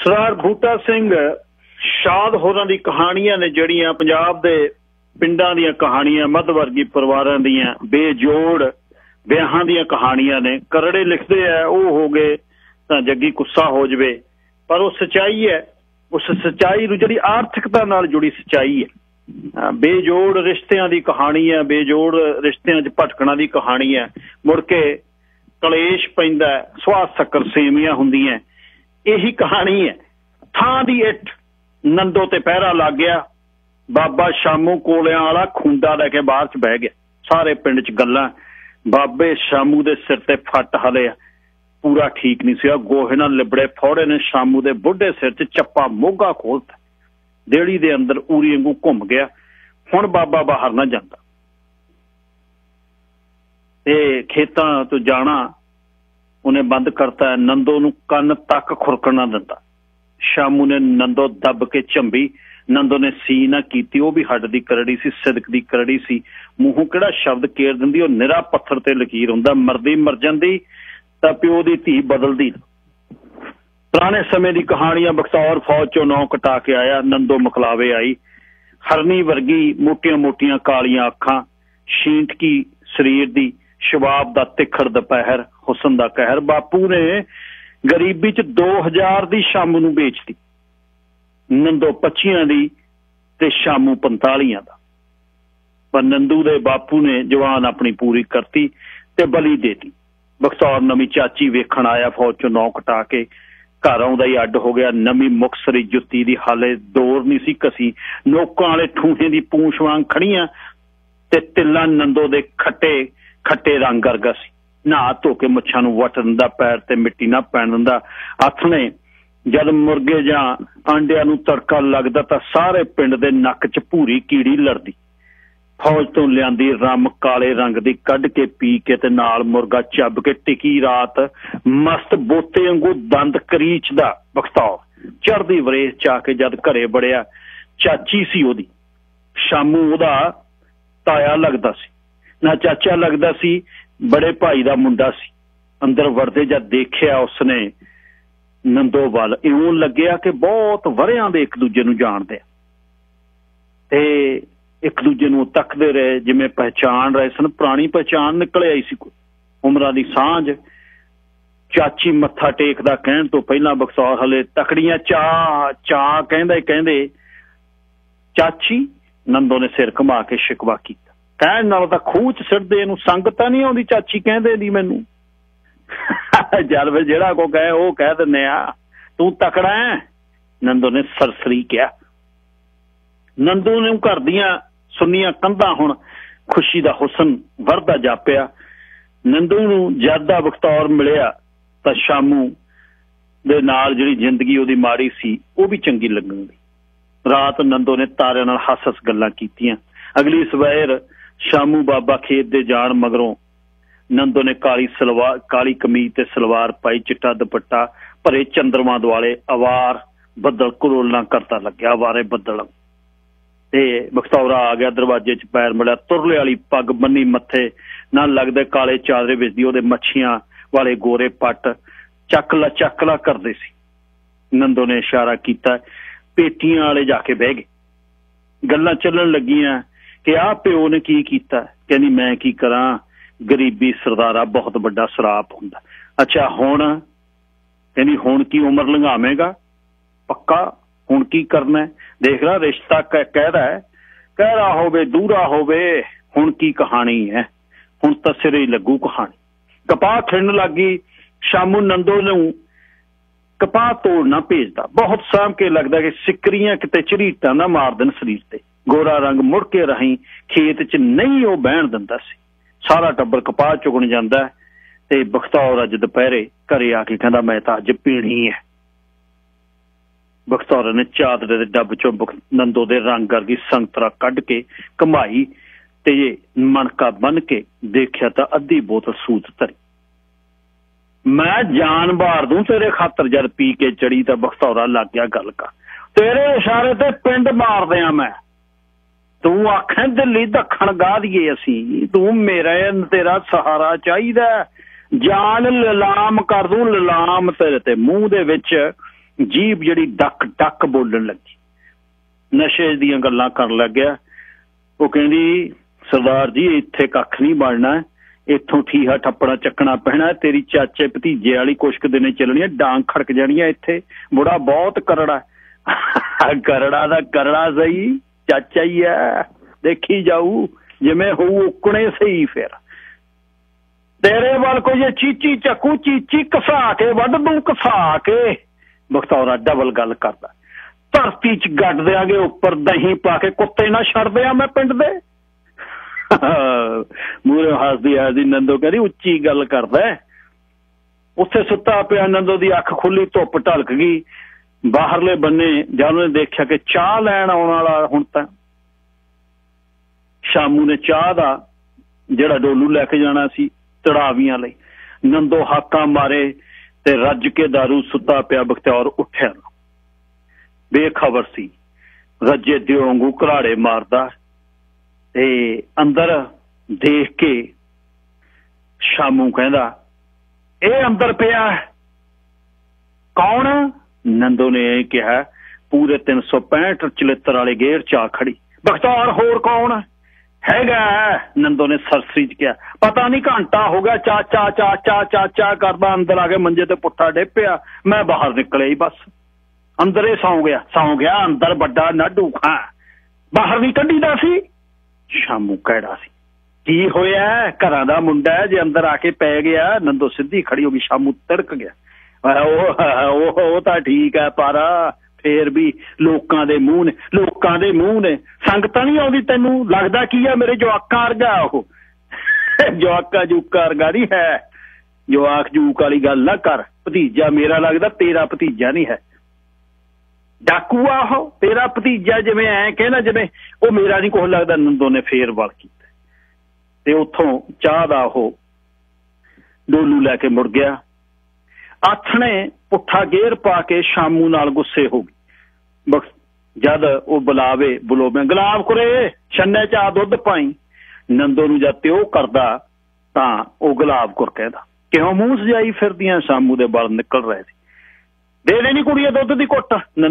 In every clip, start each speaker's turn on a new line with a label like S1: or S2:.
S1: ਸਰਦਾਰ ਬੂਟਾ ਸਿੰਘ ਸ਼ਾਦ ਹੋਰਾਂ ਦੀ ਕਹਾਣੀਆਂ ਨੇ ਜਿਹੜੀਆਂ ਪੰਜਾਬ ਦੇ ਪਿੰਡਾਂ ਦੀਆਂ ਕਹਾਣੀਆਂ, ਮੱਧ ਵਰਗੀ ਪਰਿਵਾਰਾਂ ਦੀਆਂ ਬੇਜੋੜ ਵਿਆਹਾਂ ਦੀਆਂ ਕਹਾਣੀਆਂ ਨੇ। ਕਰੜੇ ਲਿਖਦੇ ਆ ਉਹ ਹੋ ਗਏ ਤਾਂ ਜੱਗੀ ਗੁੱਸਾ ਹੋ ਜਾਵੇ, ਪਰ ਉਹ ਸੱਚਾਈ ਹੈ। ਉਸ ਸੱਚਾਈ ਨੂੰ ਜਿਹੜੀ ਆਰਥਿਕਤਾ ਨਾਲ ਜੁੜੀ ਸੱਚਾਈ ਹੈ। ਬੇਜੋੜ ਰਿਸ਼ਤਿਆਂ ਦੀ ਕਹਾਣੀ ਹੈ, ਬੇਜੋੜ ਰਿਸ਼ਤਿਆਂ 'ਚ ਭਟਕਣਾ ਦੀ ਕਹਾਣੀ ਹੈ। ਮੁੜ ਕੇ ਕਲੇਸ਼ ਪੈਂਦਾ, ਸੁਆਹ ਸ਼ੱਕਰ ਸੇਵੀਆਂ ਹੁੰਦੀਆਂ। ਇਹੀ ਕਹਾਣੀ ਹੈ। ਥਾਂ ਦੀ ਇੱਟ ਨੰਦੋ ਤੇ ਪਹਿਰਾ ਲੱਗ ਗਿਆ। ਬਾਬਾ ਸ਼ਾਮੂ ਕੋਲਿਆਂ ਵਾਲਾ ਖੁੰਡਾ ਲੈ ਕੇ ਬਾਹਰ 'ਚ ਬਹਿ ਗਿਆ। ਸਾਰੇ ਪਿੰਡ 'ਚ ਗੱਲਾਂ। ਬਾਬੇ ਸ਼ਾਮੂ ਦੇ ਸਿਰ ਤੇ ਫੱਟ ਹਲੇ ਪੂਰਾ ਠੀਕ ਨਹੀਂ ਸੀ। ਗੋਹੇ ਨਾਲ ਲਿਬੜੇ ਫੌੜੇ ਨੇ ਸ਼ਾਮੂ ਦੇ ਬੁੱਢੇ ਸਿਰ 'ਚ ਚੱਪਾ ਮੋਗਾ ਖੋਲਤਾ। ਦੇਹੜੀ ਦੇ ਅੰਦਰ ਊਰੀ ਵਾਂਗੂ ਘੁੰਮ ਗਿਆ। ਹੁਣ ਬਾਬਾ ਬਾਹਰ ਨਾ ਜਾਂਦਾ ਤੇ ਖੇਤਾਂ ਤੋਂ ਜਾਣਾ ਉਹਨੇ ਬੰਦ ਕਰਤਾ। ਨੰਦੋ ਨੂੰ ਕੰਨ ਤੱਕ ਖੁਰਕਣ ਨਾ ਦਿੰਦਾ। ਸ਼ਾਮੂ ਨੇ ਨੰਦੋ ਦੱਬ ਕੇ ਝੰਬੀ। ਨੰਦੋ ਨੇ ਸੀ ਨਾ ਕੀਤੀ। ਉਹ ਵੀ ਹੱਡ ਦੀ ਕਰੜੀ ਸੀ, ਸਿਦਕ ਦੀ ਕਰੜੀ ਸੀ। ਮੂੰਹੋਂ ਕਿਹੜਾ ਸ਼ਬਦ ਕੇਰ ਦਿੰਦੀ, ਉਹ ਨਿਰਾ ਪੱਥਰ ਤੇ ਲਕੀਰ ਹੁੰਦਾ। ਮਰਦੀ ਮਰ ਜਾਂਦੀ ਤਾਂ ਪਿਓ ਦੀ ਧੀ ਬਦਲਦੀ। ਪੁਰਾਣੇ ਸਮੇਂ ਦੀ ਕਹਾਣੀਆਂ। ਬਖਤੌਰ ਫੌਜ ਚੋਂ ਨੌ ਕਟਾ ਕੇ ਆਇਆ। ਨੰਦੋ ਮਕਲਾਵੇ ਆਈ। ਹਰਨੀ ਵਰਗੀ ਮੋਟੀਆਂ ਮੋਟੀਆਂ ਕਾਲੀਆਂ ਅੱਖਾਂ, ਸ਼ੀਂਟਕੀ ਸਰੀਰ ਦੀ, ਸ਼ਬਾਬ ਦਾ ਤਿੱਖੜ ਦੁਪਹਿਰ, ਹੁਸਨ ਦਾ ਕਹਿਰ। ਬਾਪੂ ਨੇ ਗਰੀਬੀ 'ਚ 2000 ਦੀ ਸ਼ਾਮੂ ਨੂੰ ਵੇਚਤੀ। ਨੰਦੋ 25 ਦੀ ਤੇ ਸ਼ਾਮੂ 45 ਦਾ। ਪਰ ਨੰਦੂ ਦੇ ਬਾਪੂ ਨੇ ਜਵਾਨ ਆਪਣੀ ਪੂਰੀ ਕਰਤੀ ਤੇ ਬਲੀ ਦੇਤੀ। ਬਖਤੌਰ ਨਵੀਂ ਚਾਚੀ ਵੇਖਣ ਆਇਆ। ਫੌਜ ਚੋਂ ਨੌ ਕਟਾ ਕੇ ਘਰ ਆਉਂਦਾ ਹੀ ਅੱਡ ਹੋ ਗਿਆ। ਨਵੀਂ ਮੁਕਤਸਰੀ ਜੁੱਤੀ ਦੀ ਹਾਲੇ ਦੌਰ ਨਹੀਂ ਸੀ ਕਸੀ। ਨੋਕਾਂ ਵਾਲੇ ਠੂਹੇ ਦੀ ਪੂੰਛ ਵਾਂਗ ਖੜੀਆਂ ਤੇ ਤਿੱਲਾਂ ਨੰਦੋ ਦੇ ਖੱਟੇ ਖੱਟੇ ਰੰਗ ਵਰਗਾ ਸੀ। ਨਹਾ ਧੋ ਕੇ ਮੁੱਛਾਂ ਨੂੰ ਵੱਟ ਦਿੰਦਾ, ਪੈਰ ਤੇ ਮਿੱਟੀ ਨਾ ਪੈਣ ਦਿੰਦਾ। ਆਥਣੇ ਜਦ ਮੁਰਗੇ ਜਾਂ ਆਂਡਿਆਂ ਨੂੰ ਤੜਕਾ ਲੱਗਦਾ ਤਾਂ ਸਾਰੇ ਪਿੰਡ ਦੇ ਨੱਕ 'ਚ ਭੂਰੀ ਕੀੜੀ ਲੜਦੀ। ਫੌਜ ਤੋਂ ਲਿਆਂਦੀ ਰੰਮ ਕਾਲੇ ਰੰਗ ਦੀ ਕੱਢ ਕੇ ਪੀ ਕੇ ਤੇ ਨਾਲ ਮੁਰਗਾ ਚੱਬ ਕੇ ਟਿਕੀ ਰਾਤ ਮਸਤ ਬੋਤੇ ਵਾਂਗੂ ਦੰਦ ਕਰੀਚਦਾ। ਬਖਤੌਰ ਚੜ੍ਹਦੀ ਵਰੇਸ 'ਚ ਆ ਕੇ ਜਦ ਘਰੇ ਵੜਿਆ, ਚਾਚੀ ਸੀ ਉਹਦੀ। ਸ਼ਾਮੂ ਉਹਦਾ ਤਾਇਆ ਲੱਗਦਾ ਸੀ ਨਾ ਚਾਚਾ ਲੱਗਦਾ ਸੀ, ਬੜੇ ਭਾਈ ਦਾ ਮੁੰਡਾ ਸੀ। ਅੰਦਰ ਵੜਦੇ ਜਦ ਦੇਖਿਆ ਉਸਨੇ ਨੰਦੋ ਵੱਲ, ਇਉਂ ਲੱਗਿਆ ਕਿ ਬਹੁਤ ਵਰ੍ਹਿਆਂ ਦੇ ਇੱਕ ਦੂਜੇ ਨੂੰ ਜਾਣਦੇ ਆ ਤੇ ਇੱਕ ਦੂਜੇ ਨੂੰ ਤੱਕਦੇ ਰਹੇ ਜਿਵੇਂ ਪਹਿਚਾਣ ਰਹੇ ਸਨ। ਪੁਰਾਣੀ ਪਹਿਚਾਣ ਨਿਕਲ ਆਈ ਸੀ, ਕੋਈ ਉਮਰਾਂ ਦੀ ਸਾਂਝ। ਚਾਚੀ ਮੱਥਾ ਟੇਕਦਾ ਕਹਿਣ ਤੋਂ ਪਹਿਲਾਂ ਬਖਤੌਰ ਹਲੇ ਤਕੜੀਆਂ ਚਾਹ ਚਾਹ ਕਹਿੰਦੇ ਚਾਚੀ। ਨੰਦੋ ਨੇ ਸਿਰ ਘੁਮਾ ਕੇ ਸ਼ਿਕਵਾ ਕੀਤਾ। ਕਹਿਣ ਨਾਲ ਤਾਂ ਖੂਹ 'ਚ ਸਿੱਟਦੇ, ਇਹਨੂੰ ਸੰਗ ਤਾਂ ਨਹੀਂ ਆਉਂਦੀ ਚਾਚੀ ਕਹਿੰਦੇ ਦੀ ਮੈਨੂੰ। ਜਦ ਫਿਰ ਜਿਹੜਾ ਕੋ ਕਹੇ ਉਹ ਕਹਿ ਦਿੰਦੇ ਆ, ਤੂੰ ਤਕੜਾ ਹੈ, ਨੰਦੋ ਨੇ ਸਰਸਰੀ ਕਿਹਾ। ਨੰਦੋ ਨੇ ਘਰ ਦੀਆਂ ਸੁੰਨੀਆਂ ਕੰਧਾਂ ਹੁਣ ਖੁਸ਼ੀ ਦਾ ਹੁਸਨ ਵਰਦਾ ਜਾਪਿਆ। ਨੰਦੂ ਨੂੰ ਜਦ ਦਾ ਬਖਤੌਰ ਮਿਲਿਆ ਤਾਂ ਸ਼ਾਮੂ ਦੇ ਨਾਲ ਜਿਹੜੀ ਜ਼ਿੰਦਗੀ ਉਹਦੀ ਮਾੜੀ ਸੀ ਉਹ ਵੀ ਚੰਗੀ ਲੱਗਣ ਦੀ। ਰਾਤ ਨੰਦੋ ਨੇ ਤਾਰਿਆਂ ਨਾਲ ਹੱਸ ਗੱਲਾਂ ਕੀਤੀਆਂ। ਅਗਲੀ ਸਵੇਰ ਸ਼ਾਮੂ ਬਾਬਾ ਖੇਤ ਦੇ ਜਾਣ ਮਗਰੋਂ ਨੰਦੋ ਨੇ ਕਾਲੀ ਕਮੀਜ਼ ਤੇ ਸਲਵਾਰ ਪਾਈ, ਚਿੱਟਾ ਦੁਪੱਟਾ, ਭਰੇ ਚੰਦਰਮਾ ਦੁਆਲੇ ਅਵਾਰ ਬੱਦਲ ਕੁਰੋਲਣਾ ਕਰਦਾ ਲੱਗਿਆ। ਅਵਾਰੇ ਬੱਦਲ ਤੇ ਬਖਤੌਰਾ ਆ ਗਿਆ। ਦਰਵਾਜ਼ੇ 'ਚ ਪੈਰ ਮਿਲਿਆ। ਤੁਰਲੇ ਵਾਲੀ ਪੱਗ ਬੰਨੀ ਮੱਥੇ ਨਾਲ ਲੱਗਦੇ ਕਾਲੇ ਚਾਦਰੇ ਵਿੱਚ ਉਹਦੇ ਮੱਛੀਆਂ ਵਾਲੇ ਗੋਰੇ ਪੱਟ ਚੱਕਲਾ ਕਰਦੇ ਸੀ। ਨੰਦੋ ਨੇ ਇਸ਼ਾਰਾ ਕੀਤਾ। ਪੇਟੀਆਂ ਵਾਲੇ ਜਾ ਕੇ ਬਹਿ ਗਏ। ਗੱਲਾਂ ਚੱਲਣ ਲੱਗੀਆਂ ਕਿ ਆਹ ਪਿਓ ਨੇ ਕੀ ਕੀਤਾ। ਕਹਿੰਦੀ ਮੈਂ ਕੀ ਕਰਾਂ, ਗਰੀਬੀ ਸਰਦਾਰਾ ਬਹੁਤ ਵੱਡਾ ਸਰਾਪ ਹੁੰਦਾ। ਅੱਛਾ ਹੁਣ, ਕਹਿੰਦੀ ਹੁਣ ਕੀ ਉਮਰ ਲੰਘਾਵੇਂਗਾ? ਪੱਕਾ ਹੁਣ ਕੀ ਕਰਨਾ? ਦੇਖ ਲਾ ਰਿਸ਼ਤਾ ਕਹਿਰਾ ਹੋਵੇ ਦੂਰਾ ਹੋਵੇ, ਹੁਣ ਕੀ ਕਹਾਣੀ ਹੈ? ਹੁਣ ਤਾਂ ਸਿਰੇ ਹੀ ਲੱਗੂ ਕਹਾਣੀ। ਕਪਾਹ ਖਿੜਨ ਲੱਗ ਗਈ। ਸ਼ਾਮੂ ਨੰਦੋ ਨੂੰ ਕਪਾਹ ਤੋੜਨਾ ਭੇਜਦਾ। ਬਹੁਤ ਸਾਂਭ ਕੇ ਲੱਗਦਾ ਕਿ ਸਿੱਕਰੀਆਂ ਕਿਤੇ ਝਰੀਟਾਂ ਨਾ ਮਾਰ ਦੇਣ ਸਰੀਰ ਤੇ। ਗੋਰਾ ਰੰਗ ਮੁੜ ਕੇ ਰਾਹੀਂ ਖੇਤ 'ਚ ਨਹੀਂ ਉਹ ਬਹਿਣ ਦਿੰਦਾ ਸੀ। ਸਾਰਾ ਟੱਬਰ ਕਪਾਹ ਚੁਗਣ ਜਾਂਦਾ ਤੇ ਬਖਤੌਰ ਅੱਜ ਦੁਪਹਿਰੇ ਘਰੇ ਆ ਕੇ ਕਹਿੰਦਾ ਮੈਂ ਤਾਂ ਅੱਜ ਪੀਣੀ ਹੈ। ਬਖਤੌਰ ਨੇ ਚਾਦਰੇ ਦੇ ਡੱਬ 'ਚੋਂ ਨੰਦੋ ਦੇ ਰੰਗ ਵਰਗੀ ਸੰਤਰਾ ਕੱਢ ਕੇ ਘਮਾਈ ਤੇ ਮਣਕਾ ਬੰਨ ਕੇ ਦੇਖਿਆ ਤਾਂ ਅੱਧੀ ਬੋਤਲ ਸੂਤ ਧਰੀ। ਮੈਂ ਜਾਨ ਵਾਰ ਦੂੰ ਤੇਰੇ ਖਾਤਰ। ਜਦ ਪੀ ਕੇ ਚੜੀ ਤਾਂ ਬਖਤੌਰਾ ਲੱਗ ਗਿਆ ਗੱਲ ਕਰ। ਤੇਰੇ ਇਸ਼ਾਰੇ ਤੇ ਪਿੰਡ ਮਾਰਦੇ ਆ ਮੈਂ। ਤੂੰ ਆਖੇ ਦਿੱਲੀ ਦੱਖਣ ਗਾਹ ਦੀਏ ਅਸੀਂ, ਤੂੰ ਤੇਰਾ ਸਹਾਰਾ ਚਾਹੀਦਾ। ਜਾਨ ਲਿਲਾਮ ਕਰ ਦੂੰ ਲਿਲਾਮ ਤੇਰੇ ਤੇ। ਮੂੰਹ ਦੇ ਵਿੱਚ जीभ जिहड़ी डक डक बोलन लगी, नशे दीयां गल्लां करन लग्या। वो कहंदी सरदार जी इत्थे कख नहीं बनना, इत्थों ठीहा ठप्पड़ा चकना पैना, तेरी चाचे भतीजे वाली कुछ क दिन चलनी, डांग खड़क जानी इत्थे, बुढ़ा बहुत करड़ा। करड़ा दा करड़ा सही, चाचा ही है, देखी जाऊ जिवें होऊ उकणे सही। फिर तेरे वाल को ये चीची चकू चीची घसा के वढ दूं, घसा के। बखतौरा डबल गल करदा, धरती च गड्ड देंगे, उपर दही पा के कुत्ते ना छड़ दियां मैं पिंड दे। मूहरे हसदी हसदी नंदो कहदी उच्ची गल करदा। उत्थे सुत्ता पिया नंदो दी अख खुली, धुप ढलक गई। बाहरले बन्ने जद उन्हें देखा कि चाह लैण आउण वाला हुण तां शामू ने चाह दा जिहड़ा डोलू लैके जाना सी चढ़ावियां लई, नंदो हाका मारे ते रज के दारू सुता पिया। बख्तियार उठिया बेखबर सी, रजे दिओ वांगू घराड़े मारदा ते अंदर देख के शामू कहंदा ए अंदर पिया कौन? नंदो ने यह कहा पूरे 365 चलित्र वाले गेर चा खड़ी। बख्तियार होर कौन हैगा? नंदो ने सरसरी च कहा पता नहीं, घंटा हो गया चाचा चाचा चाचा करदा अंदर आके मंजे ते पुट्ठा डे पिया। मैं बाहर निकले ही बस, अंदर ही सौ गया अंदर बड़ा नाडू खां, बाहर नहीं कढ़ीदा सी। शामू कहड़ा सी की होया? घरां दा मुंडा है जे अंदर आके पै गया। नंदो सीधी खड़ी हो गई, शामू तिड़क गया। ਉਹ ਤਾਂ ਠੀਕ है पर फिर भी लोकां दे मूंह ने संगत नहीं आउंदी तैनू लगदा की है मेरे जवाकां वर्गा? ਉਹ जवाका जूका वर्गा नहीं है, जवाक जूक वाली गल ना कर। भतीजा मेरा लगदा तेरा भतीजा नहीं है, डाकू आ ਉਹ तेरा भतीजा जिवें ऐ कहना जिवें ਉਹ मेरा नहीं कुछ लगदा। नंदो ने फेर वल कीता ते उत्थों चाह दा ਉਹ डोलू लैके मुड़ गया। आथने पुट्ठा गेर पा के शामू नाल गुस्से हो गई। जद वो बुलावे बुलोवे गुलाब कुरे छन्ने च आ दुध पाई। नंदो नूं जद ते ओ करदा तां ओ गुलाब कुर कहदा क्यों मूंह सजाई फिरदियां? शामू दे बल निकल रहे थे। दे देनी कुड़िए दुध दी घुट।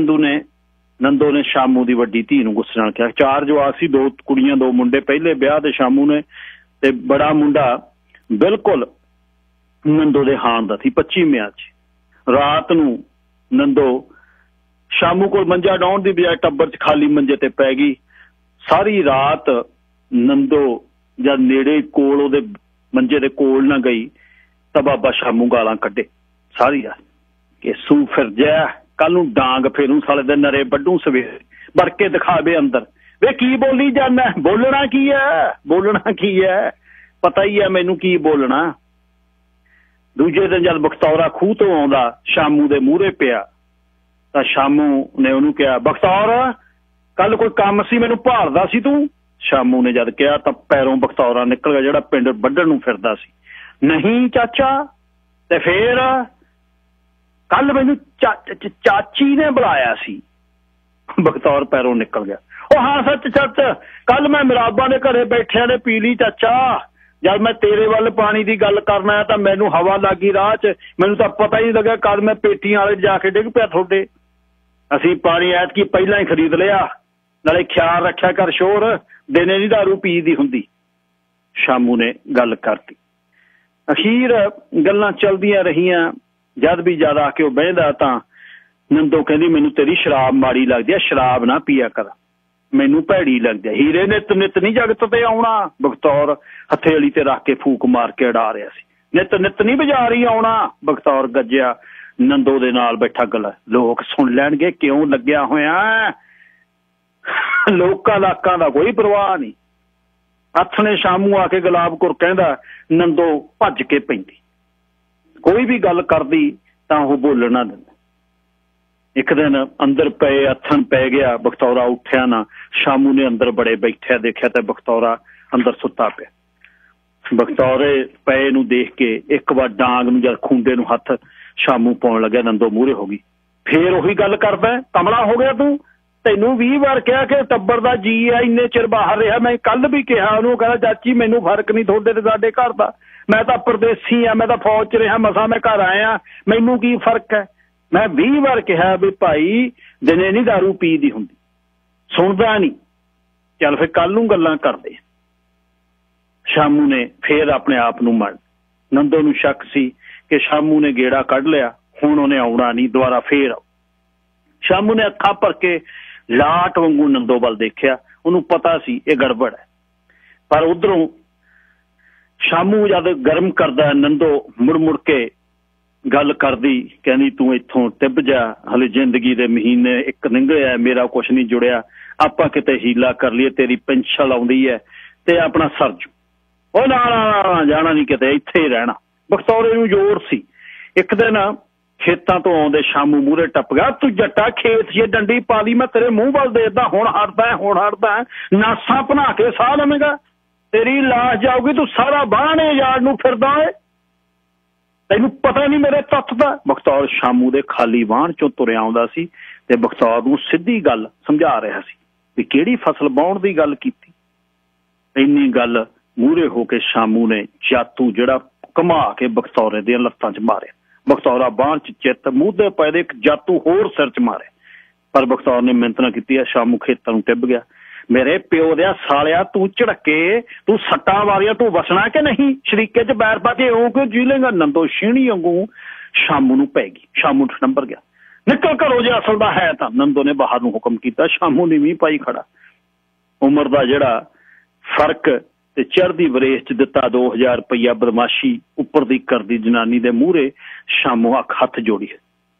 S1: नंदो ने शामू दी वड्डी धी नूं गुस्से नाल कहा। 4 जवाक सी, 2 कुड़ियां 2 मुंडे, पहले ब्याह ते शामू ने ते बड़ा मुंडा बिल्कुल नंदो दे हान दा सी 25 च। रात नूं नंदो शामू को मंजा डाउण दी बजाय टब्बर च खाली मंजे ते पै गई। सारी रात नंदो जद नेड़े कोल ओदे मंजे दे कोल ना गई तां बाबा शामू गालां कड्डे सारी रात कि सू फिर जा कल नूं डांग फेरूं साले दे नरे बड्डू सवेरे वड़ के दिखावे अंदर। वे की बोली जाना? बोलना की है पता ही है मैनू की बोलना। दूजे दिन जब बख्तौरा खूह तो आउंदा शामू दे मूहरे पिया तां शामू ने उहनूं कहा बख्तौर कल कोई काम सी मैनूं भालदा सी तूं? शामू ने जद कहा तां पैरों बख्तौरा निकल गया जिहड़ा पिंड वड्ढण नूं फिरदा सी। नहीं चाचा, ते फिर कल मैनूं चाची ने बुलाया सी। बख्तौर पैरों निकल गया। ओ हाँ सच कल मैं मिराबा दे घरे बैठिया ने पी ली चाचा। जब मैं तेरे वाल पानी की गल करना है तो मैनू हवा लगी राह च, मैनू तो पता ही लगा कल मैं पेटियां वाले जाके डिग पिया थोड़े। असी पानी ऐतकी पहला ही खरीद लिया, नाले ख्याल रखा कर शोर दिने नहीं दारू पी दी हुंदी। शामू ने गल करती। अखीर गल्लां चलदियां रहियां। जद भी ज्यादा आके वो बहदा तां नंदो कहंदी मैनू तेरी शराब माड़ी लगदी है, शराब ना पिया कर, मैनू भैड़ी लगदी है। हीरे नित नहीं जगत ते आउणा। बख्तौर हथेली ते रख के फूक मार के अड़ा रहा सी। नित नहीं बाजारी आउणा। बख्तौर गज्जिया नंदो दे नाल बैठा गल लोग सुन लैणगे क्यों लग्या होया। लोकां लाकां दा कोई परवाह नहीं। हथ ने शामू आके गुलाब कुर कहंदा नंदो भज के पैंदी, कोई भी गल करदी तां ओह बोलण ना दिंदा। एक दिन अंदर पे हथन पै गया, बख्तौरा उठिया ना। शामू ने अंदर बड़े बैठा देखा तो बख्तौरा अंदर सुता पिया। बख्तौरे पे नूं देख के एक बार डांग नूं जद खूंडे नूं हथ शामू पाउण लग्या, नंदो मूहरे हो गई। फिर उही गल करदा कमला हो गया तू, तैनू 20 बार कहा कि टब्बर दा जी है, इन्ने चिर बाहर रहा। मैं कल भी कहा उन्होंने, कहना चाची मैनू फर्क नहीं थोड़े ते साडे घर दा, मैं तो परदेसी हाँ, मैं तो फौज च रहा, मसा मैं घर आया, मैनू की फर्क है। मैं 20 बार कहा भी भाई दिने नहीं दारू पी दी हुंदी, सुनदा नहीं, चल फिर कल नूं गल्लां करदे। शामू ने फिर अपने आप नूं मन, नंदो नूं शक सी कि शामू ने गेड़ा कढ़ लिया, हुण उहने आउणा नहीं, दुबारा फिर आओ। शामू ने अखां भर के लाट वांगू नंदो वल देखिया, उहनूं पता सी ये गड़बड़ है। पर उधरों शामू जद गर्म करदा, नंदो मुड़ मुड़ के गल करदी, कहनी तू इत्थों टिब जा, हले जिंदगी दे महीने एक निंगे है, मेरा कुछ नहीं जुड़िया, आपां किते हीला कर लईए, तेरी पेंशन आउंदी है ते अपना सरजू। ओ ना ना जाना नहीं किते, इत्थे ही रहना। बखतौरे नूं जोर सी। एक दिन खेतां तो आउंदे शामू मूहरे टप गया, तू जट्टा खेत च डंडी पा ली, मैं तेरे मूंह वल देखदा, हुण हटदा है, नासां भना के साह लवेगा, तेरी लाश जाऊगी, तू सारा बाहने यार्ड नूं फिरदा है, तैनूं पता नहीं मेरे तत्त दा। बखतौर शामू दे खाली वाहन चों तुरिया आउंदा सी ते बखतौर नूं सिद्धी गल समझा रहा सी भी किहड़ी फसल बाउण दी गल कीती। इन्नी गल मूहरे हो के शामू ने जातू जिहड़ा घुमा के बखतौरे दियां लत्तां च मारे। बखतौरा बाहन च चित मूंह दे पए एक जातू होर सिर च मारे, पर बखतौर ने मिहनत ना कीती। शामू खेतां नूं टिब गया। मेरे प्यो दिया सालिया, तू झड़के, तू सट्टा मारिया, तू वसना कि नहीं, शरीके च बैर पा के ओ क्यों जी लेंगा। नंदो छीणी वांगू शामू नूं पै गई। शामू ठंबर गया, निकल घरों जे असल दा है तां। नंदो ने बाहर नूं हुक्म कीता। शामू ने भी पाई खड़ा। उमर दा जिहड़ा फर्क ते चढ़दी वरेस च दिता 2000 रुपया बदमाशी उपर दी करदी जनानी दे मूहरे शामू हथ जोड़ी,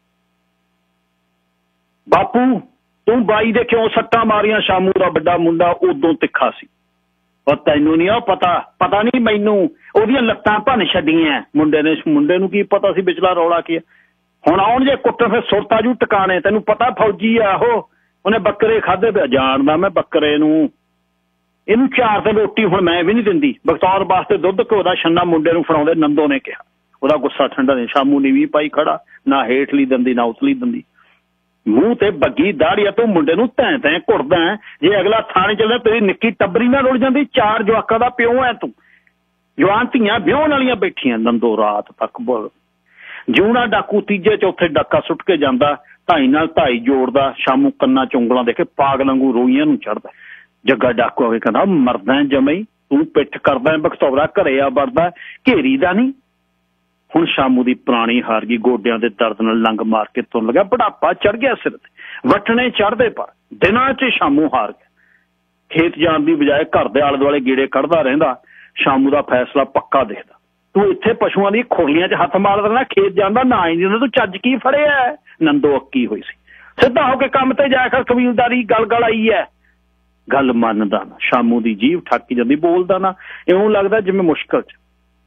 S1: बापू तू बाई दे क्यों सट्टा मारियां। शामू दा बड़ा मुंडा उदों तिखा सी। और तैनू नहीं पता नहीं मैनू ओहदियां लत्तां भन छड्डियां। मुंडे नूं की पता सी विचला रौला की। हुण आउण जे कुੱਟਣ फिर सुरता जू टकाने। तैनू पता फौजी आ उहने बकरे खाधे पे। जानदा मैं बकरे नूं, इनू 4 दिन रोटी हुण मैं भी नहीं दिंदी। बखतौर वास्ते दुध घ्यो दा छन्ना मुंडे नूं फड़ाउंदे। नंदो ने कहा, ਉਹਦਾ गुस्सा ठंडा नहीं। शामू ने भी पाई खड़ा, ना हेठली दंदी ना उतली दंदी। मूँह ते बग्गी दाड़िया तू मुंडे नूं तैं तैं घुड़दा है। जे अगला थाने चले तेरी निक्की टब्बरी ना रुड़ जांदी। 4 जवाकां दा प्यो है तू, जवान धीआं ब्याहण वालियां बैठियां। नंदो रात तक बोल जिउणा डाकू तीजे चौथे डाका सुट के जांदा, ढाई नाल ढाई जोड़दा। शामू कन्ना च उंगलां दे के पागल वांगू रोईआं नूं चढ़दा। जग्गा डाकू आ के कहंदा, मरदा जमई तू पिठ करदा। बखतौरा घरे आ वड़दा, घेरी दा नहीं। हुण शामू दी पुरानी हार गई। गोडियां दे दर्द नाल लंग मार के तुर लगा। बुढ़ापा चढ़ गया सिर ते, वटने चढ़दे पर दिनां च शामू हार गया। खेत जाण दी बजाय घर दे आले दुआले गेड़े कढ़दा रहिंदा। शामू दा फैसला पक्का दिखदा। तू इत्थे पशुआं दी खोलियां च हत्थ मारदा रहना, खेत जाण दा ना ही नहीं। तू चज की फड़िया। नंदो अक्की होई सी। सिद्धा हो के काम ते जाया कर, कबीलदारी गल आई है। गल मनदा ना। शामू दी जीभ ठक जांदी, बोलदा ना। इउं लगदा जिवें मुश्किल च।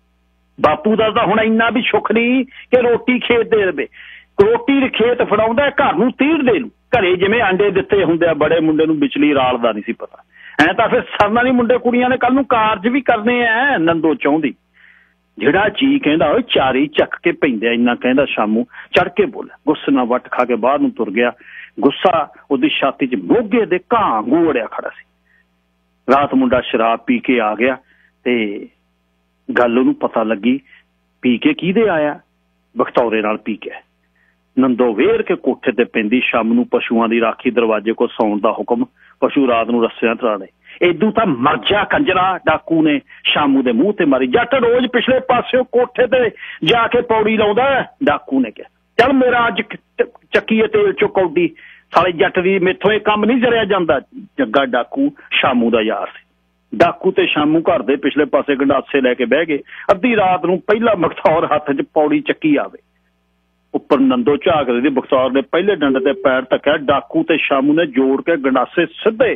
S1: बापू दा तां हुण इन्ना भी सुख नहीं कि रोटी खेत दे देवे। रोटी खेत फड़ाउंदा, घर नूं तीड़ दे लू। घरे जिवें आंडे दित्ते हुंदे आ, बड़े मुंडे नूं विचली रालदा नहीं सी पता। ऐ तां फिर सरना नहीं, मुंडे कुड़ियां ने कल नूं कारज भी करने ऐ। नंदो चाहुंदी जिहड़ा जी कहंदा ओए चारी चक के पैंदे। इन्ना कहंदा शामू चढ़ के बोलिया। गुस्से नाल वट खा के बाहर नूं तुर गया। गुस्सा उहदी छाती च मोगे दे घां गूड़िया खड़ा सी। रात मुंडा शराब पी के आ गया ते गल उहनूं पता लगी। पी के किहदे आया? बखतौरे नाल पी के। नंदो वेर के कोठे ते पैंदी। शाम नूं पशुआं दी राखी दरवाजे को सौण दा हुक्म। पशु रात नूं रस्सियां तराणे। इदू तां मर जा कंजरा, डाकू ने शामू दे मूंह ते मारी। जट रोज पिछले पासिओ कोठे ते जाके पौड़ी लाउंदा। डाकू ने कहा, चल मेरा अज चक्कीए तेल चो कौडी। साले जट दी मेथों इह काम नहीं जरिया जांदा। जग्गा डाकू शामू दा यार सी। डाकू ते शामू घर दे पिछले पासे गंडासे लैके बह गए। अद्धी रात नूं पहला बखतौर हत्थ च पौड़ी चक्की आवे। उपर नंदो झाक रही। बखतौर ने पहले डंड ते पैर धक्या। डाकू ते शामू ने जोड़ के गंडासे सीधे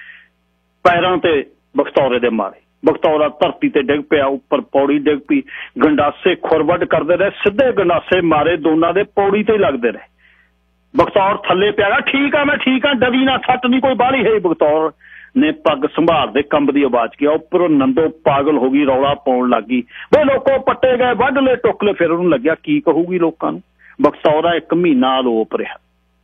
S1: पैरां ते बखतौरे दे मारे। बखतौरा धरती ते डिग पिया। उपर पौड़ी डिग पई। गंडासे खुरवट करदे रहे। सीधे गंडासे मारे दोनां दे पौड़ी ते लगदे रहे। बखतौर थल्ले पिया। ठीक आ, मैं ठीक आ, डरी ना, सट नहीं कोई बाहली है। बखतौर ने पग संभाल दे कंबदी आवाज किया। उपर नंदो पागल हो गई, रौला पाउण लग गई। वे लोको पट्टे गए, वढ ले टुक ले। फिर उहनूं लग्या की कहूगी लोकां नूं। बखतौरा 1 महीना आलोप रहा।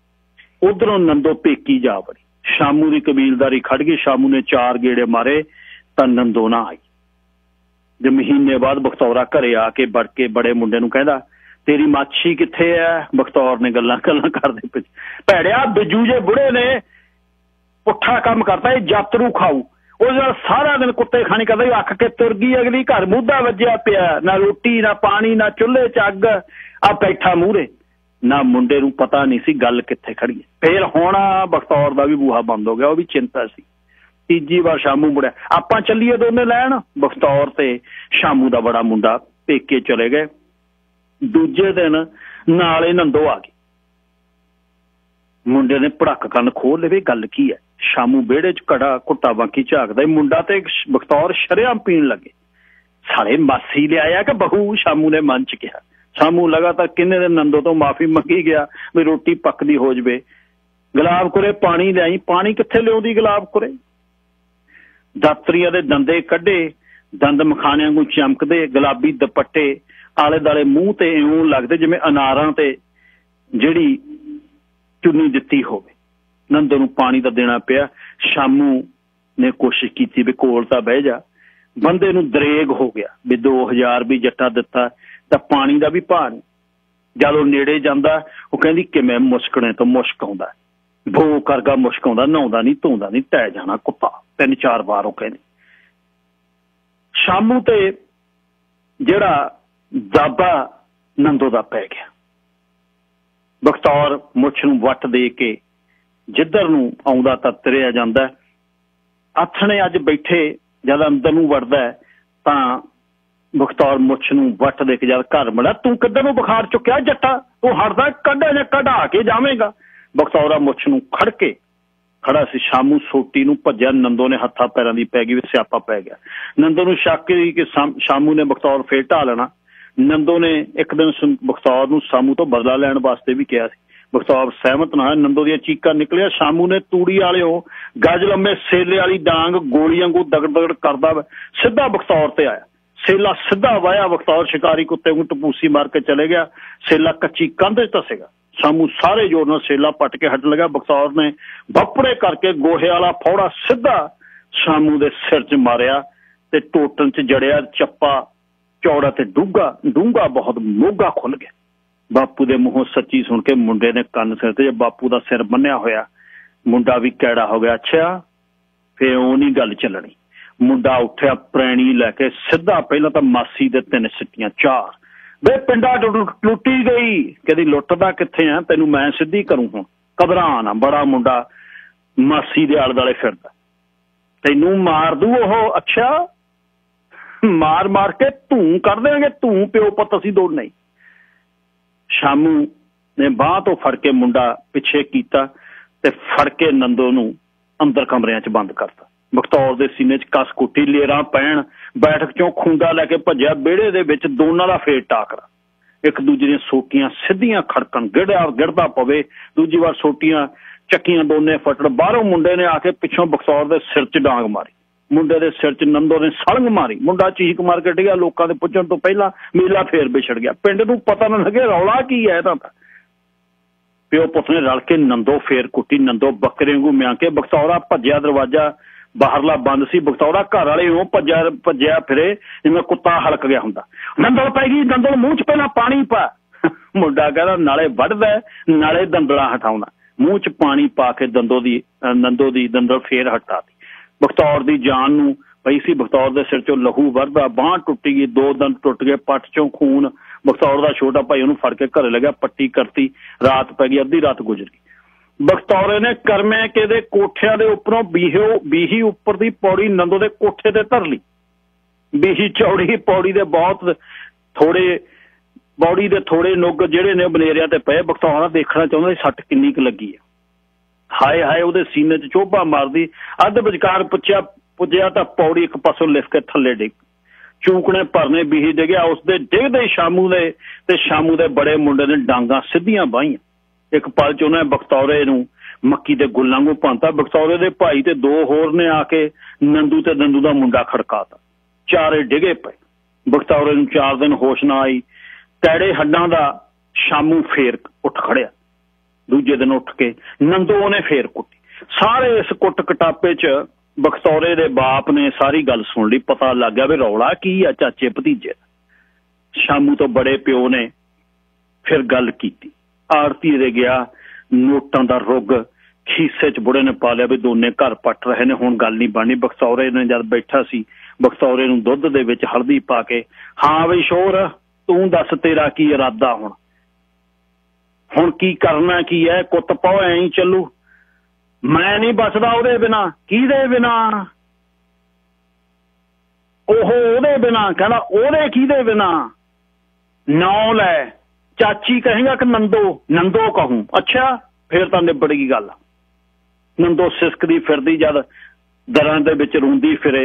S1: उधरों नंदो पेकी जा वड़ी। शामू की कबीलदारी खड़ गई। शामू ने 4 गेड़े मारे तां नंदो ना आई। जे महीने बाद बखतौरा घरे आके बड़ के बड़े मुंडे नूं कहंदा, तेरी माछी किथे है? बख्तौर ने गल्लां करदे पिछ भैड़िया बिजू जे बुढ़े ने पुट्ठा काम करता, ये जातरू खाऊ। ਉਹ ਸਾਰਾ ਦਿਨ ਕੁੱਤੇ ਖਾਣੀ ਕਰਦਾ, ਅੱਖ ਕੇ ਤੁਰ ਗਈ ਅਗਲੀ, ਘਰ ਮੂਧਾ ਵੱਜਿਆ ਪਿਆ, ਨਾ ਰੋਟੀ ਨਾ ਪਾਣੀ ਨਾ ਚੁੱਲ੍ਹੇ 'ਚ ਅੱਗ, ਆ ਬੈਠਾ ਮੂਹਰੇ। ਨਾ ਮੁੰਡੇ ਨੂੰ ਪਤਾ ਨਹੀਂ ਸੀ ਗੱਲ ਕਿੱਥੇ ਖੜੀ ਹੈ। ਫਿਰ ਹੁਣ ਬਖਤੌਰ ਦਾ ਵੀ ਬੂਹਾ ਬੰਦ ਹੋ ਗਿਆ, ਉਹ ਵੀ ਚਿੰਤਾ ਸੀ। ਤੀਜੀ ਵਾਰ ਸ਼ਾਮੂ ਮੁੜਿਆ, ਆਪਾਂ ਚੱਲੀਏ ਦੋਨੇ ਲੈਣ। ਬਖਤੌਰ ਤੇ ਸ਼ਾਮੂ ਦਾ ਬੜਾ ਮੁੰਡਾ ਪੇਕੇ ਚਲੇ ਗਏ। ਦੂਜੇ ਦਿਨ ਨਾਲੇ ਨੰਦੋ ਆ ਗਈ। ਮੁੰਡੇ ਨੇ ਭੜਕ ਕੰਨ ਖੋਲ ਲਵੇ, ਗੱਲ ਕੀ ਹੈ? ਸ਼ਾਮੂ ਵਿਹੜੇ 'ਚ ਘੜਾ ਘੁੱਟਾ ਬਾਕੀ ਝਾਕਦਾ, ਮੁੰਡਾ ਤੇ ਬਖਤੌਰ ਸ਼ਰੇਆਮ ਪੀਣ ਲੱਗੇ। ਸਾਲੇ ਮਾਸੀ ਲਿਆਇਆ ਕਿ ਬਹੂ? ਸ਼ਾਮੂ ਨੇ ਮਨ 'ਚ ਕਿਹਾ। ਸ਼ਾਮੂ ਲਗਾਤਾਰ ਕਿੰਨੇ ਦਿਨ ਨੰਦੋ ਤੋਂ ਮਾਫੀ ਮੰਗੀ ਗਿਆ ਵੀ ਰੋਟੀ ਪੱਕਦੀ ਹੋ ਜਾਵੇ। ਗੁਲਾਬ ਕੁਰੇ ਪਾਣੀ ਲਿਆਈ, ਪਾਣੀ ਕਿੱਥੇ ਲਿਆਉਂਦੀ ਗੁਲਾਬ ਕੁਰੇ? ਦਾਤਰੀਆਂ ਦੇ ਦੰਦੇ ਕੱਢੇ, ਦੰਦ ਮਖਾਨਿਆਂ ਨੂੰ ਚਮਕਦੇ, ਗੁਲਾਬੀ ਦੁਪੱਟੇ ਆਲੇ ਦੁਆਲੇ ਮੂੰਹ ਤੇ ਇਉਂ ਲੱਗਦੇ ਜਿਵੇਂ ਅਨਾਰਾਂ ਤੇ ਜਿਹੜੀ ਚੁੰਨੀ ਦਿੱਤੀ ਹੋਵੇ। ਨੰਦੋ ਨੂੰ ਪਾਣੀ ਤਾਂ ਦੇਣਾ ਪਿਆ। ਸ਼ਾਮੂ ਨੇ ਕੋਸ਼ਿਸ਼ ਕੀਤੀ ਵੀ ਕੋਲ ਤਾਂ ਬਹਿ ਜਾ। ਬੰਦੇ ਨੂੰ ਦਰੇਗ ਹੋ ਗਿਆ ਵੀ 2000 ਵੀ ਜੱਟਾ ਦਿੱਤਾ ਤਾਂ ਪਾਣੀ ਦਾ ਵੀ ਭਾਅ ਨਹੀਂ। ਜਦ ਉਹ ਨੇੜੇ ਜਾਂਦਾ ਉਹ ਕਹਿੰਦੀ ਕਿਵੇਂ ਮੁਸ਼ਕਣੇ ਤੋਂ ਮੁਸ਼ਕ ਆਉਂਦਾ, ਬੋ ਕਰਗਾ ਮੁਸ਼ਕ ਆਉਂਦਾ, ਨਹਾਉਂਦਾ ਨਹੀਂ ਧੋਂਦਾ ਨਹੀਂ, ਟਹਿ ਜਾਣਾ ਕੁੱਤਾ। 3-4 ਵਾਰ ਉਹ ਕਹਿੰਦੀ। ਸ਼ਾਮੂ ਤੇ ਜਿਹੜਾ ਦਾਬਾ ਨੰਦੋ ਦਾ ਪੈ ਗਿਆ। ਬਖਤੌਰ ਮੁੱਛ ਨੂੰ ਵੱਟ ਦੇ ਕੇ ਜਿੱਧਰ ਨੂੰ ਆਉਂਦਾ ਤਾਂ ਤੁਰਿਆ ਜਾਂਦਾ। ਆਥਣੇ ਅੱਜ ਬੈਠੇ ਜਦ ਅੰਦਰ ਨੂੰ ਵੜਦਾ ਤਾਂ ਬਖਤੌਰ ਮੁੱਛ ਨੂੰ ਵੱਟ ਦੇ ਕੇ ਜਦ ਘਰ ਮਿਲਿਆ, ਤੂੰ ਕਿੱਧਰ ਨੂੰ ਬੁਖਾਰ ਚੁੱਕਿਆ ਜੱਟਾ? ਤੂੰ ਹਟਦਾ ਕੱਢਿਆ ਜਾਂ ਕਢਾ ਕੇ ਜਾਵੇਂਗਾ? ਬਖਤੌਰਾ ਮੁੱਛ ਨੂੰ ਖੜ ਕੇ ਖੜਾ ਸੀ। ਸ਼ਾਮੂ ਸੋਟੀ ਨੂੰ ਭੱਜਿਆ, ਨੰਦੋ ਨੇ ਹੱਥਾਂ ਪੈਰਾਂ ਦੀ ਪੈ ਗਈ, ਵੀ ਸਿਆਪਾ ਪੈ ਗਿਆ। ਨੰਦੋ ਨੂੰ ਸ਼ੱਕ ਸੀ ਕਿ ਸ਼ਾਮੂ ਨੇ ਬਖਤੌਰ ਫੇਰ ਢਾਹ ਲੈਣਾ। ਨੰਦੋ ਨੇ ਇੱਕ ਦਿਨ ਬਖਤੌਰ ਨੂੰ ਸ਼ਾਮੂ ਤੋਂ ਬਦਲਾ ਲੈਣ ਵਾਸਤੇ ਵੀ ਕਿਹਾ ਸੀ। ਬਖਤੌਰ ਸਹਿਮਤ ਨਾ ਹੋਇਆ। ਨੰਦੋ ਦੀਆਂ ਚੀਕਾਂ ਨਿਕਲਿਆ। ਸ਼ਾਮੂ ਨੇ ਤੂੜੀ ਵਾਲਿਓ ਗੱਜ ਲੰਮੇ ਸੇਲੇ ਵਾਲੀ ਡਾਂਗ ਗੋਲੀ ਵਾਂਗੂ ਦਗੜ ਦਗੜ ਕਰਦਾ ਸਿੱਧਾ ਬਖਤੌਰ ਤੇ ਆਇਆ। ਸੇਲਾ ਸਿੱਧਾ ਵਾਇਆ। ਬਖਤੌਰ ਸ਼ਿਕਾਰੀ ਕੁੱਤੇ ਨੂੰ ਟਪੂਸੀ ਮਾਰ ਕੇ ਚਲੇ ਗਿਆ। ਸੇਲਾ ਕੱਚੀ ਕੰਧ 'ਚ ਧਸੇਗਾ। ਸ਼ਾਮੂ ਸਾਰੇ ਜ਼ੋਰ ਨਾਲ ਸੇਲਾ ਪੱਟ ਕੇ ਹਟ ਲਗਾ। ਬਖਤੌਰ ਨੇ ਬੱਪੜੇ ਕਰਕੇ ਗੋਹੇ ਵਾਲਾ ਫੌੜਾ ਸਿੱਧਾ ਸ਼ਾਮੂ ਦੇ ਸਿਰ 'ਚ ਮਾਰਿਆ ਤੇ ਟੋਟਨ 'ਚ ਜੜਿਆ। ਚੱਪਾ ਚੌੜਾ ਤੇ ਡੂੰਘਾ ਬਹੁਤ ਮੋਗਾ ਖੁੱਲ ਗਿਆ। ਬਾਪੂ ਦੇ ਮੂੰਹੋਂ ਸੱਚੀ ਸੁਣ ਕੇ ਮੁੰਡੇ ਨੇ ਕੰਨ ਸਿਰ ਤੇ, ਬਾਪੂ ਦਾ ਸਿਰ ਬੰਨਿਆ ਹੋਇਆ, ਮੁੰਡਾ ਵੀ ਕੈੜਾ ਹੋ ਗਿਆ। ਅੱਛਾ, ਫੇਰ ਉਹ ਨਹੀਂ ਗੱਲ ਚੱਲਣੀ। ਮੁੰਡਾ ਉੱਠਿਆ, ਪ੍ਰੈਣੀ ਲੈ ਕੇ ਸਿੱਧਾ ਪਹਿਲਾਂ ਤਾਂ ਮਾਸੀ ਦੇ 3 ਸਿੱਟੀਆਂ 4। ਵੇ ਪਿੰਡਾ ਲੁੱਟੀ ਗਈ। ਕਹਿੰਦੀ ਲੁੱਟਦਾ ਕਿੱਥੇ ਆ, ਤੈਨੂੰ ਮੈਂ ਸਿੱਧੀ ਕਰੂੰ। ਹੁਣ ਘਬਰਾ ਨਾ, ਬੜਾ ਮੁੰਡਾ ਮਾਸੀ ਦੇ ਆਲੇ ਦੁਆਲੇ ਫਿਰਦਾ, ਤੈਨੂੰ ਮਾਰ ਦੂ ਉਹ। ਅੱਛਾ, ਮਾਰ ਮਾਰ ਕੇ ਧੂੰ ਕਰ ਦੇਣਗੇ, ਧੂੰ ਪਿਓ ਪੁੱਤ ਅਸੀਂ ਦੋਨੇ ਹੀ। ਸ਼ਾਮੂ ਨੇ ਬਾਂਹ ਤੋਂ ਫੜ ਕੇ ਮੁੰਡਾ ਪਿੱਛੇ ਕੀਤਾ ਤੇ ਫੜ ਕੇ ਨੰਦੋ ਨੂੰ ਅੰਦਰ ਕਮਰਿਆਂ 'ਚ ਬੰਦ ਕਰਤਾ। ਬਖਤੌਰ ਦੇ ਸੀਨੇ 'ਚ ਕਸ ਕੁੱਟੀ, ਲੇਰਾਂ ਪੈਣ, ਬੈਠਕ 'ਚੋਂ ਖੁੰਡਾ ਲੈ ਕੇ ਭੱਜਿਆ। ਵਿਹੜੇ ਦੇ ਵਿੱਚ ਦੋਨਾਂ ਦਾ ਫੇਰ ਟਾਕਰਾ। ਇੱਕ ਦੂਜੇ ਦੀਆਂ ਸੋਟੀਆਂ ਸਿੱਧੀਆਂ ਖੜਕਣ, ਗਿਰਦਾ ਪਵੇ। ਦੂਜੀ ਵਾਰ ਸੋਟੀਆਂ ਚੱਕੀਆਂ, ਦੋਨੇ ਫਟੜ। ਬਾਹਰੋਂ ਮੁੰਡੇ ਨੇ ਆ ਕੇ ਪਿੱਛੋਂ ਬਖਤੌਰ ਦੇ ਸਿਰ 'ਚ ਡਾਂਗ ਮਾਰੀ। ਮੁੰਡੇ ਦੇ ਸਿਰ 'ਚ ਨੰਦੋ ਨੇ ਸਲੰਗ ਮਾਰੀ। ਮੁੰਡਾ ਚੀਕ ਮਾਰ ਕੇ ਡਿੱਗਿਆ। ਲੋਕਾਂ ਦੇ ਪੁੱਛਣ ਤੋਂ ਪਹਿਲਾਂ ਮੇਲਾ ਫੇਰ ਵਿਛੜ ਗਿਆ। ਪਿੰਡ ਨੂੰ ਪਤਾ ਨਾ ਲੱਗੇ ਰੌਲਾ ਕੀ ਹੈ ਇਹਦਾ। ਪਿਓ ਪੁੱਤ ਨੇ ਰਲ ਕੇ ਨੰਦੋ ਫੇਰ ਕੁੱਟੀ। ਨੰਦੋ ਬੱਕਰੇ ਵਾਂਗੂ ਮਿਆਂ ਕੇ। ਬਖਤੌਰਾ ਭੱਜਿਆ, ਦਰਵਾਜ਼ਾ ਬਾਹਰਲਾ ਬੰਦ ਸੀ। ਬਖਤੌਰਾ ਘਰ ਵਾਲੇ ਉਹ ਭੱਜਿਆ ਫਿਰੇ ਜਿਵੇਂ ਕੁੱਤਾ ਹਲਕ ਗਿਆ ਹੁੰਦਾ। ਨੰਦਲ ਪੈ ਗਈ। ਨੰਦਲ ਮੂੰਹ 'ਚ ਪਹਿਲਾਂ ਪਾਣੀ ਪਾ। ਮੁੰਡਾ ਕਹਿੰਦਾ ਨਾਲੇ ਵੱਢਦਾ ਨਾਲੇ ਦੰਦਲਾਂ ਹਟਾਉਂਦਾ। ਮੂੰਹ 'ਚ ਪਾਣੀ ਪਾ ਕੇ ਨੰਦੋ ਦੀ ਦੰਦਲ ਫੇਰ ਹਟਾਤੀ। ਬਖਤੌਰ ਦੀ ਜਾਨ ਨੂੰ ਪਈ ਸੀ। ਬਖਤੌਰ ਦੇ ਸਿਰ 'ਚੋਂ ਲਹੂ ਵਰਦਾ, ਬਾਂਹ ਟੁੱਟੀ ਗਈ, 2 ਦੰਦ ਟੁੱਟ ਗਏ, ਪੱਟ 'ਚੋਂ ਖੂਨ। ਬਖਤੌਰ ਦਾ ਛੋਟਾ ਭਾਈ ਉਹਨੂੰ ਫੜ ਕੇ ਘਰੇ ਲੱਗਿਆ, ਪੱਟੀ ਕਰਤੀ। ਰਾਤ ਪੈ ਗਈ, ਅੱਧੀ ਰਾਤ ਗੁਜ਼ਰ ਗਈ। ਬਖਤੌਰੇ ਨੇ ਕਰਮੇ ਕੇ ਦੇ ਕੋਠਿਆਂ ਦੇ ਉੱਪਰੋਂ ਬੀਹੀ ਉੱਪਰ ਦੀ ਪੌੜੀ ਨੰਦੋ ਦੇ ਕੋਠੇ ਤੇ ਧਰ ਲਈ। ਬੀਹੀ ਚੌੜੀ, ਪੌੜੀ ਦੇ ਬਹੁਤ ਥੋੜੇ, ਪੌੜੀ ਦੇ ਥੋੜੇ ਨੁੱਗ ਜਿਹੜੇ ਨੇ ਬਨੇਰਿਆਂ ਤੇ ਪਏ। ਬਖਤੌਰਾ ਦੇਖਣਾ ਚਾਹੁੰਦਾ ਸੱਟ ਕਿੰਨੀ ਕੁ ਲੱਗੀ ਹੈ। ਹਾਏ ਹਾਏ, ਉਹਦੇ ਸੀਨੇ 'ਚ ਚੋਭਾ ਮਾਰਦੀ। ਅੱਧ ਵਿਚਕਾਰ ਪੁੱਜਿਆ ਤਾਂ ਪੌੜੀ ਇੱਕ ਪਾਸੋਂ ਲਿਫ ਕੇ ਥੱਲੇ ਡਿੱਗ। ਚੂਕਣੇ ਭਰਨੇ ਬੀਹੀ ਡਿੱਗਿਆ। ਉਸਦੇ ਡਿੱਗਦੇ ਸ਼ਾਮੂ ਦੇ ਬੜੇ ਮੁੰਡੇ ਨੇ ਡਾਂਗਾਂ ਸਿੱਧੀਆਂ ਬਾਹੀਆਂ। ਇੱਕ ਪਲ 'ਚ ਉਹਨੇ ਬਖਤੌਰੇ ਨੂੰ ਮੱਕੀ ਦੇ ਗੁੱਲਾਂ ਨੂੰ ਭੰਨਤਾ। ਬਖਤੌਰੇ ਦੇ ਭਾਈ ਤੇ 2 ਹੋਰ ਨੇ ਆ ਕੇ ਨੰਦੂ ਤੇ ਨੰਦੂ ਦਾ ਮੁੰਡਾ ਖੜਕਾਤਾ। ਚਾਰੇ ਡਿੱਗੇ ਪਏ। ਬਖਤੌਰੇ ਨੂੰ 4 ਦਿਨ ਹੋਸ਼ ਨਾ ਆਈ। ਕੈੜੇ ਹੱਡਾਂ ਦਾ ਸ਼ਾਮੂ ਫੇਰ ਉੱਠ ਖੜਿਆ। ਦੂਜੇ ਦਿਨ ਉੱਠ ਕੇ ਨੰਦੋ ਨੇ ਫੇਰ ਕੁੱਟੀ। ਸਾਰੇ ਇਸ ਕੁੱਟ ਕਟਾਪੇ 'ਚ ਬਖਤੌਰੇ ਦੇ ਬਾਪ ਨੇ ਸਾਰੀ ਗੱਲ ਸੁਣ ਲਈ। ਪਤਾ ਲੱਗ ਗਿਆ ਵੀ ਰੌਲਾ ਕੀ ਆ ਚਾਚੇ ਭਤੀਜੇ। ਸ਼ਾਮੂ ਤੋਂ ਬੜੇ ਪਿਓ ਨੇ फिर गल की। आड़ती दे गया, नोटां दा रुग खीसे च बुढ़े ने पा लिया भी दोने घर पट रहे ने, हुण गल नहीं बननी। बखतौरे ने जद बैठा सी, बखतौरे नूं दुध दे विच हल्दी पा के, हाँ बई शोर तूं दस तेरा की इरादा, हुण की करना की है, कुत्त पाओ ऐ ही चलू, मैं नहीं बचदा ओहदे बिना। किहदे बिना? ओहदे बिना। कहना ओहदे किहदे बिना? नौ लै, चाची कहेगा कि नंदो? नंदो कहूं। अच्छा फिर तां निबड़ गई गल। नंदो सिसकदी फिरदी जद दरां दे विच रोंदी फिरे,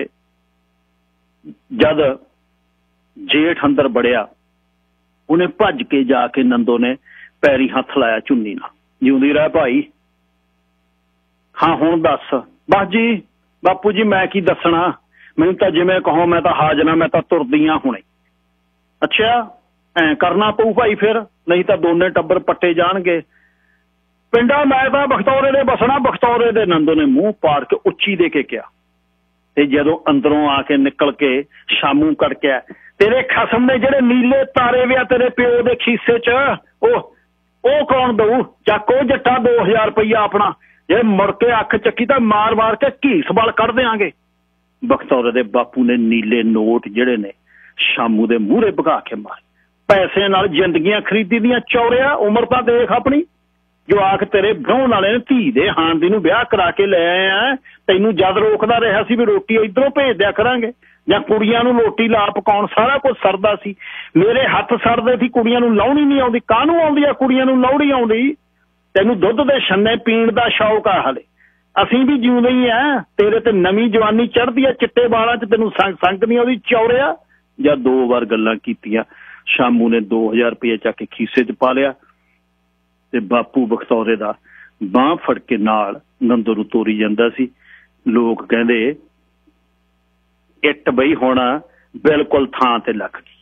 S1: जद जेठ अंदर बड़िया, उन्हें भज के जाके नंदो ने पैरी हथ लाया चुन्नी नाल, जिउंदी रह भाई। हाँ हुण दस। बस जी बापू जी मैं की दसना, मैनूं तां जिवें कहो, मैं तां हाजर, मैं तां तुरदी हां हुणे। अच्छा ऐ करना पऊ भाई फिर, नहीं तां दोने टब्बर पट्टे जाणगे। पिंडा मैं तां बखतौरे दे बसना, बखतौरे दे। नंदो ने मूँह पाड़ के उच्ची दे के कहा। ते जदों अंदरों आके निकल के शामू कड़किया, तेरे खसम ने जेड़े नीले तारे वे तेरे प्यो दे खीसे च, ओ कौन दऊ? चको जट्टा 2000 रुपया अपना, जे मुड़ के अख चक्की तां मार मार के घीस बल कढ़ देंगे। बखतौरे दे बापू ने नीले नोट जेड़े ने शामू दे मूहरे भगा के मारे। पैसे नाल जिंदगियां खरीदी दियां चौरिया, उम्र तां देख अपनी। जो आख तेरे ब्राउन वाले ने धी दे हांडी नूं ब्याह करा के ले आए आ, तैनूं जद रोकदा रहा सी भी रोटी इधरों भेज दिया करांगे, जां कुड़ियां नूं रोटी ला पकाउण, सारा कुछ सरदा सी। मेरे हत्थ सरदे सी, कुड़ियां नूं लाउणी नहीं आउंदी। काहनूं आउंदी आ कुड़ियां नूं लाउणी आउंदी? तैनूं दुੱਧ दे छन्ने पीण दा शौक आ हले। असीं भी जिउंदे ही आ, तेरे ते नवीं जवानी चढ़दी आ, चिट्टे बालां च तैनूं संग नहीं आउंदी चौरिया। जां 2 वार गल्लां कीतियां, शामू ने 2000 रुपया चक के खीसे च पा लिया ते बापू बखतौरे दा बांह फड़ के नाल नंदो नूं तोरी जांदा सी। लोग कहंदे इट बई हुण बिल्कुल थां ते लग गई।